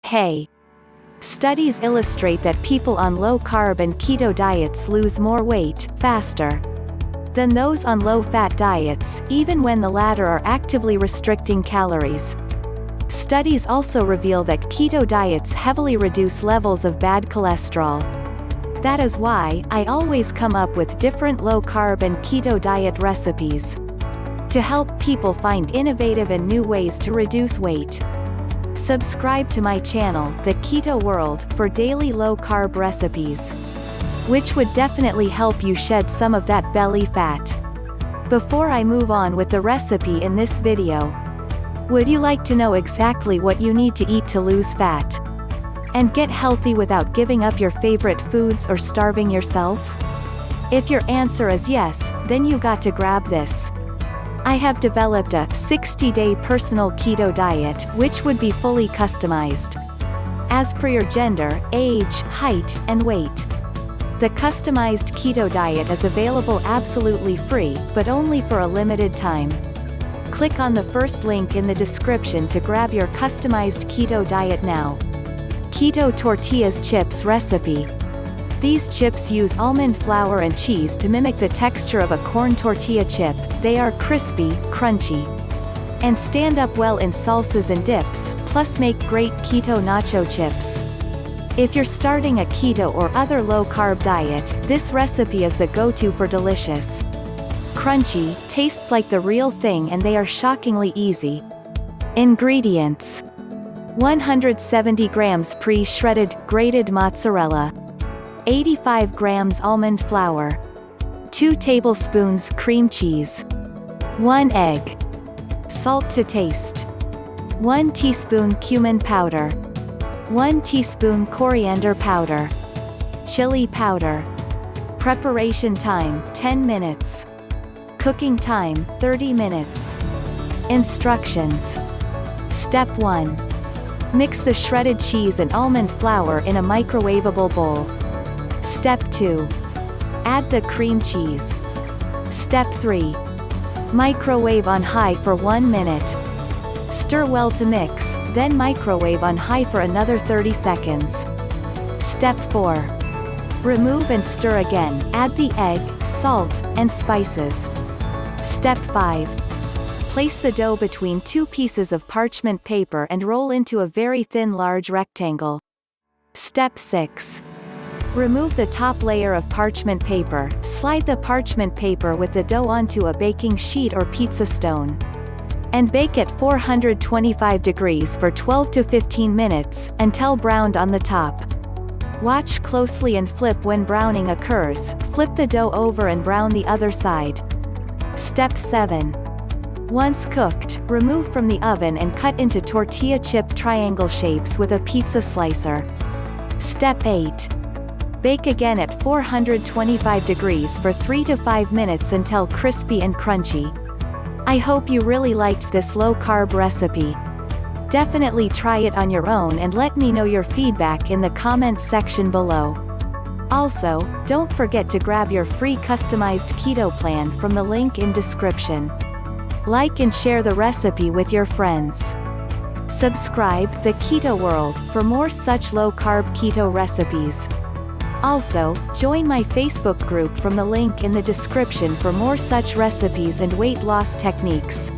Hey! Studies illustrate that people on low-carb and keto diets lose more weight, faster, than those on low-fat diets, even when the latter are actively restricting calories. Studies also reveal that keto diets heavily reduce levels of bad cholesterol. That is why I always come up with different low-carb and keto diet recipes to help people find innovative and new ways to reduce weight. Subscribe to my channel, The Keto World, for daily low-carb recipes, which would definitely help you shed some of that belly fat. Before I move on with the recipe in this video, would you like to know exactly what you need to eat to lose fat and get healthy without giving up your favorite foods or starving yourself? If your answer is yes, then you got to grab this. I have developed a 60-day personal keto diet, which would be fully customized as per your gender, age, height, and weight. The customized keto diet is available absolutely free, but only for a limited time. Click on the first link in the description to grab your customized keto diet now. Keto Tortillas Chips Recipe. These chips use almond flour and cheese to mimic the texture of a corn tortilla chip. They are crispy, crunchy, and stand up well in salsas and dips, plus make great keto nacho chips. If you're starting a keto or other low-carb diet, this recipe is the go-to for delicious, crunchy, tastes like the real thing, and they are shockingly easy. Ingredients: 170 grams pre-shredded, grated mozzarella, 85 grams almond flour, 2 tablespoons cream cheese, 1 egg, salt to taste, 1 teaspoon cumin powder, 1 teaspoon coriander powder, chili powder. Preparation time, 10 minutes. Cooking time, 30 minutes. Instructions. Step 1. Mix the shredded cheese and almond flour in a microwavable bowl. Step 2. Add the cream cheese. Step 3. Microwave on high for 1 minute. Stir well to mix, then microwave on high for another 30 seconds. Step 4. Remove and stir again, add the egg, salt, and spices. Step 5. Place the dough between 2 pieces of parchment paper and roll into a very thin large rectangle. Step 6. Remove the top layer of parchment paper, slide the parchment paper with the dough onto a baking sheet or pizza stone, and bake at 425 degrees for 12 to 15 minutes, until browned on the top. Watch closely and flip when browning occurs. Flip the dough over and brown the other side. Step 7. Once cooked, remove from the oven and cut into tortilla chip triangle shapes with a pizza slicer. Step 8. Bake again at 425 degrees for 3 to 5 minutes until crispy and crunchy. I hope you really liked this low-carb recipe. Definitely try it on your own and let me know your feedback in the comments section below. Also, don't forget to grab your free customized keto plan from the link in description. Like and share the recipe with your friends. Subscribe, The Keto World, for more such low-carb keto recipes. Also, join my Facebook group from the link in the description for more such recipes and weight loss techniques.